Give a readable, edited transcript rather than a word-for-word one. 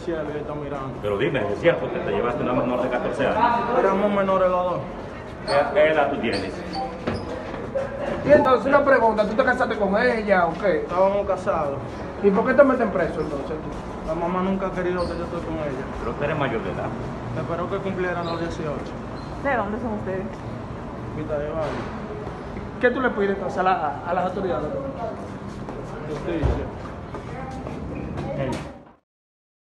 cielo y está mirando. Pero dime, ¿es cierto que te llevaste una menor de 14 años? Éramos menores los dos. ¿Qué edad tú tienes? Y entonces una pregunta, ¿tú te casaste con ella o qué? Estábamos casados. ¿Y por qué te meten preso entonces? La mamá nunca ha querido que yo esté con ella. Pero tú eres mayor de edad. Esperó que cumplieran los 18. ¿De dónde son ustedes? Vista de Valle. ¿Qué tú le pides entonces a las autoridades? Justicia. Hey.